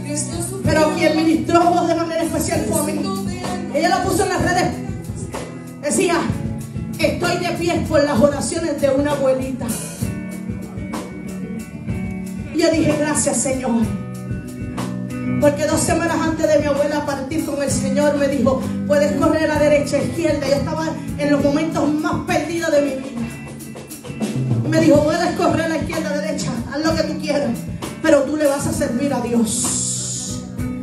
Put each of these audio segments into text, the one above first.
Pero quien ministró de manera especial fue a mí. Ella lo puso en las redes. Decía: estoy de pie por las oraciones de una abuelita. Y yo dije: gracias, Señor. Porque 2 semanas antes de mi abuela partir con el Señor, me dijo: puedes correr a derecha, a izquierda. Yo estaba en los momentos más perdidos de mi vida. Y me dijo: puedes correr a la izquierda, a la derecha, haz lo que tú quieras, pero tú le vas a servir a Dios.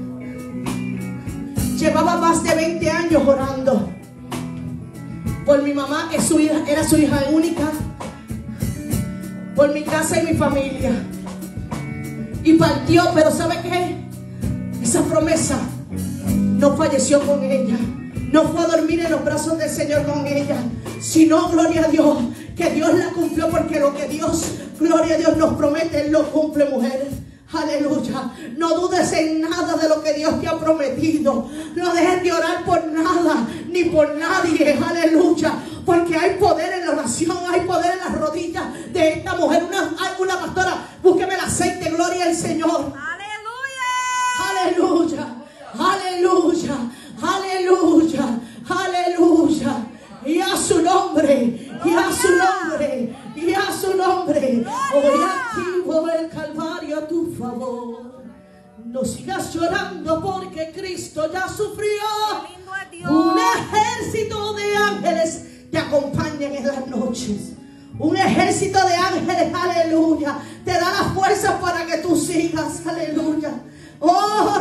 Llevaba más de 20 años orando por mi mamá, que era su hija única, por mi casa y mi familia. Y partió, pero ¿sabe qué? Esa promesa no falleció con ella. No fue a dormir en los brazos del Señor con ella, sino, gloria a Dios, que Dios la cumplió. Porque lo que Dios, gloria a Dios, nos promete, Él lo cumple, mujer. Aleluya. No dudes en nada de lo que Dios te ha prometido. No dejes de orar por nada ni por nadie. Aleluya. Porque hay poder en la oración, hay poder en las rodillas de esta mujer. Una pastora, búsqueme el aceite, gloria al Señor. Aleluya, aleluya, aleluya, aleluya. Y a su nombre, y a su nombre, y a su nombre. Hoy activo el Calvario a tu favor. No sigas llorando porque Cristo ya sufrió. Un ejército de ángeles te acompañan en las noches. Un ejército de ángeles, aleluya, te da las fuerzas para que tú sigas, aleluya. Oh,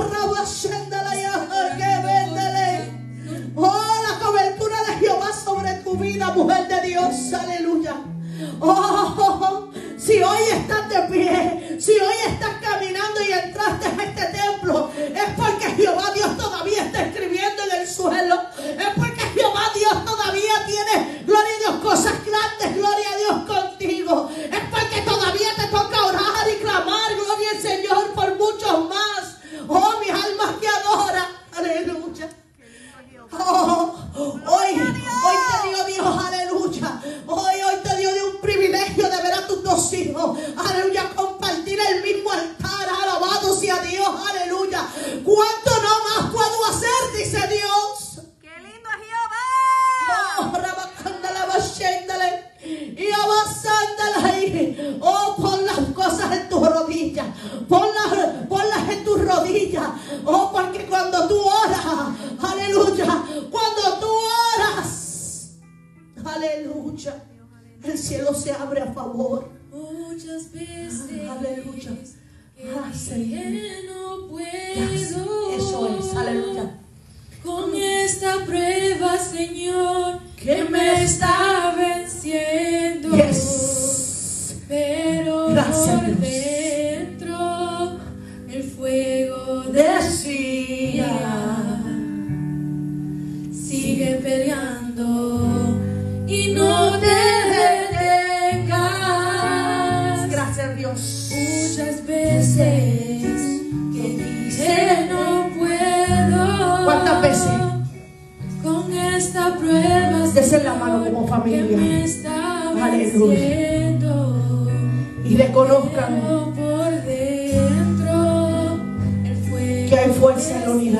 oh, la cobertura de Jehová sobre tu vida, mujer de Dios, aleluya. Oh, si hoy estás de pie, si hoy estás caminando y entraste a este templo, es porque Jehová Dios todavía está escribiendo en el suelo. Es porque Jehová Dios todavía tiene, gloria a Dios, cosas grandes, gloria a Dios, contigo. Es porque todavía te toca orar y clamar, gloria al Señor, por muchos más. Oh, mis almas que adoran, aleluya. Oh, hoy te dio Dios, aleluya. Hoy te dio de un privilegio de ver a tus 2 hijos, aleluya, compartir el mismo altar. Alabado sea Dios, aleluya. ¿Cuánto no más puedo hacer? Dice Dios. ¡Qué lindo es Jehová! Oh, rabacándala, bachéndale y avanzándala ahí. Oh, pon las cosas en tus rodillas, ponlas en tus rodillas. Oh, porque cuando tú oras, aleluya, cuando tú oras, aleluya, el cielo se abre a favor. Muchas veces, aleluya. No puedo. Eso es, aleluya. Con esta prueba, Señor, que me está venciendo. Yes. Pero gracias, por Dios. dentro el fuego Decía: sigue peleando y no te detengas. Gracias, Dios. Muchas veces que dije no puedo. ¿Cuántas veces? Con esta prueba, Desen la mano como familia. que me está Aleluya. venciendo. Y reconozcan Por dentro el fuego que hay fuerza en la unidad.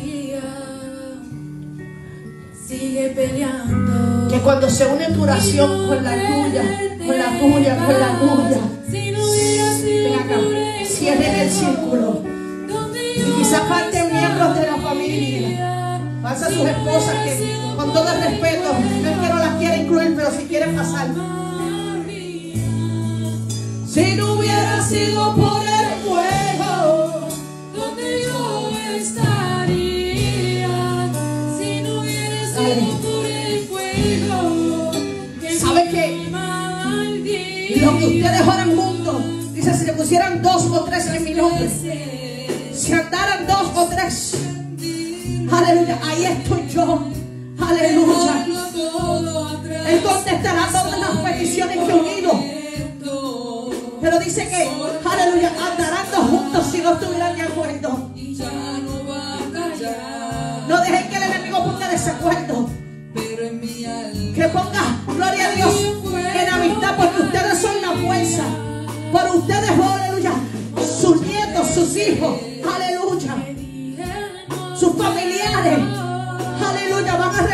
Sigue peleando. Que cuando se une tu oración con la tuya, con la tuya, con la tuya, Si no hubiera sido ven acá, por el cierren el círculo. donde Y yo quizás falten miembros de la familia. Pasa a sus esposas, que con todo el respeto, no es que no las quiera incluir, pero si quieren pasar. Si no hubiera sido por el fuego, donde yo estaría. Si no hubiera sido por el fuego que ¿sabe qué? Lo que ustedes oran juntos, dice: si se pusieran 2 o 3 en mi nombre, si andaran 2 o 3, aleluya, ahí estoy yo, aleluya. Él contestará todas las peticiones que unidos. Pero dice que, aleluya, andarán 2 juntos si no estuvieran de acuerdo. No dejen que el enemigo ponga desacuerdo. Que ponga, gloria a Dios, en amistad, porque ustedes son la fuerza. Por ustedes, aleluya, sus nietos, sus hijos, aleluya.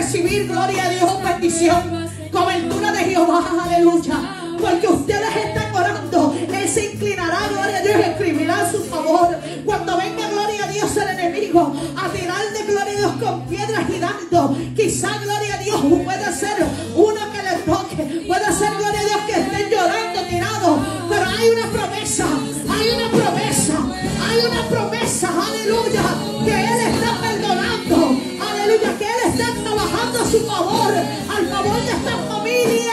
recibir, gloria a Dios, bendición, cobertura de Jehová, aleluya. Porque ustedes están orando, Él se inclinará, gloria a Dios, y escribirá a su favor. Cuando venga, gloria a Dios, el enemigo a tirarle, gloria a Dios, con piedras y dardos, quizá, gloria a Dios, puede ser uno que les toque, puede ser, gloria a Dios, que estén llorando, tirados, pero hay una promesa, hay una promesa, hay una promesa, aleluya, que Él está perdonando, aleluya, que Él está trabajando a su favor, al favor de esta familia.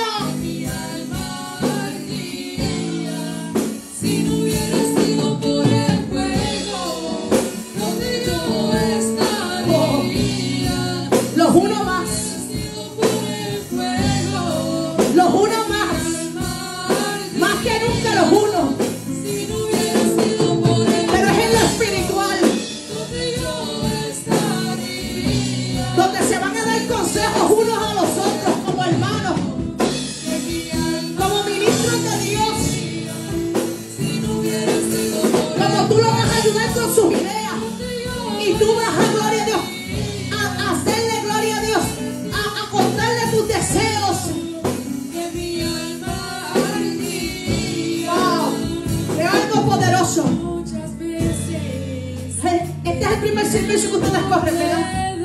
Este es el primer servicio que ustedes corren, ¿verdad?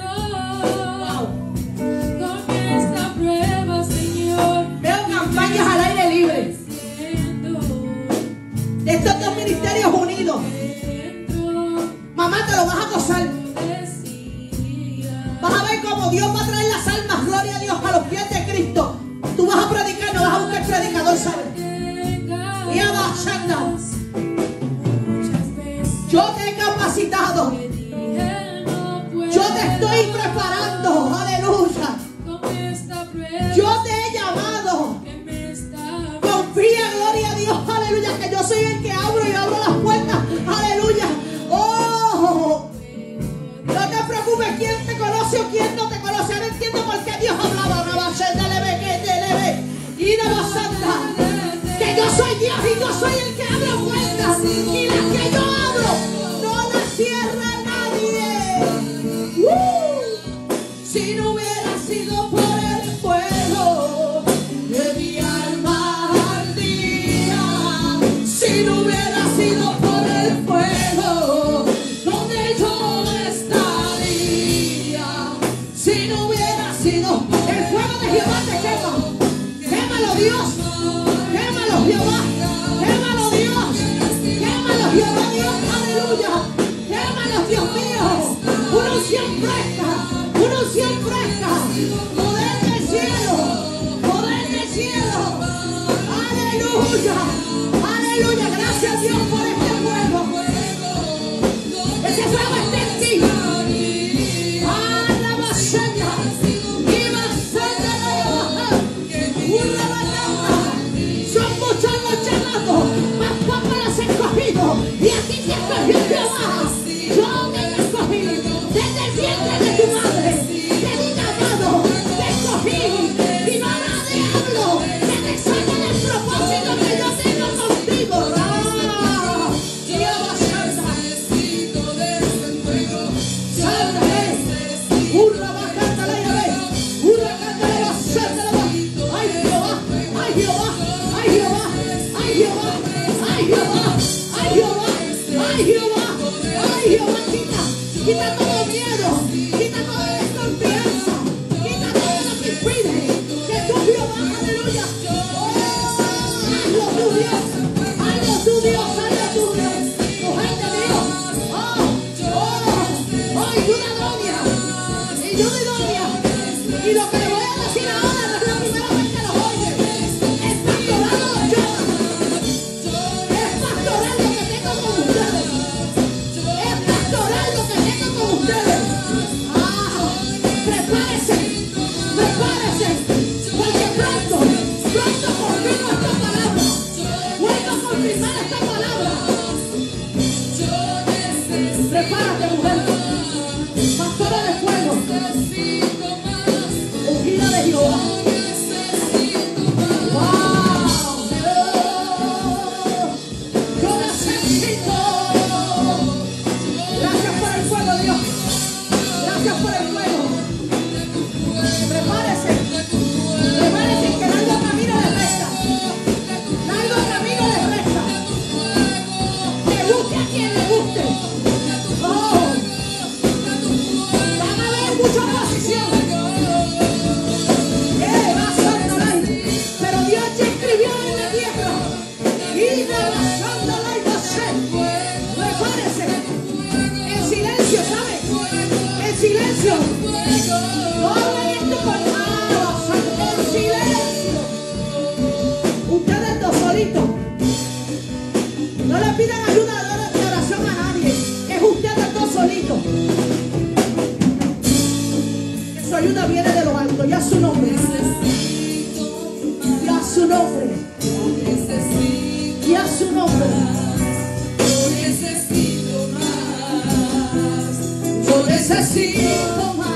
Wow. Veo campañas al aire libre de estos dos ministerios unidos. Mamá, te lo vas a gozar. Vas a ver cómo Dios va a traer las almas, gloria a Dios, a los pies de Cristo. Tú vas a predicar, no vas a buscar predicador, ¿sabes? Y a Shanda. Yo te he capacitado. Yo te estoy preparando. Aleluya. Yo te he llamado. Confía, gloria a Dios. Aleluya. Que yo soy el que abro y abro las puertas. Aleluya. Oh. No te preocupes quién te conoce o quién no te conoce. Ahora entiendo por qué Dios hablaba. Que yo soy Dios y yo soy el que abro puertas. Y las que yo abro no las cierra nadie. Si no hubiera sido por el fuego de mi alma ardía, si no hubiera sido por el fuego donde yo estaría, si no hubiera sido el fuego de Jehová te quema. Quémalo, Dios. Quémalo, Jehová. Quémalo, Dios. Quémalo, Jehová, Dios. Aleluya. Quémalo, Dios mío. Una unción fresca. Una unción fresca. Poder del cielo. Poder del cielo. Aleluya. Aleluya. Gracias, Dios, por este fuego. Ese fuego está en ti. Y aquí te escogió Jehová. Yo te escogí desde el vientre de tu madre. Te di llamado, te escogí. Y no hará diablo que te saque del propósito que yo tengo contigo. Dios, santa. Santa es. Urra bacanta la llave. Urra canta la santa. Ay Jehová, ay Jehová, ay Jehová, ay Jehová, ay Jehová. ¡Ay, Jehová! ¡Ay, Jehová! ¡Ay, Jehová! Quita todo miedo, quita toda desconfianza, quita todo lo que impide que tú, Jehová, aleluya. Hazlo tú, Dios, hazlo tú, Dios, hazlo tú, Dios. Mujer de Dios. Y yo idónea. Y lo que le voy a decir ahora no es la primera vez que lo oye. El pastorado lo llama. Es pastoral lo que tengo con ustedes. Es pastoral lo que tengo con ustedes. Prepárese, prepárese. Porque pronto confirmo esta palabra. Vuelvo a confirmar esta palabra. Prepárate, mujer. Pastora de fuego. Ungida de Jehová. Gracias por el fuego, Dios. Gracias por el fuego. ayuda viene de lo alto. Ya su nombre. Ya su nombre. Ya su nombre. Yo necesito más. Yo necesito más.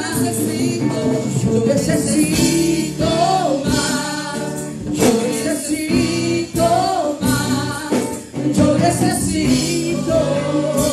Yo necesito más. Yo necesito más. Yo necesito.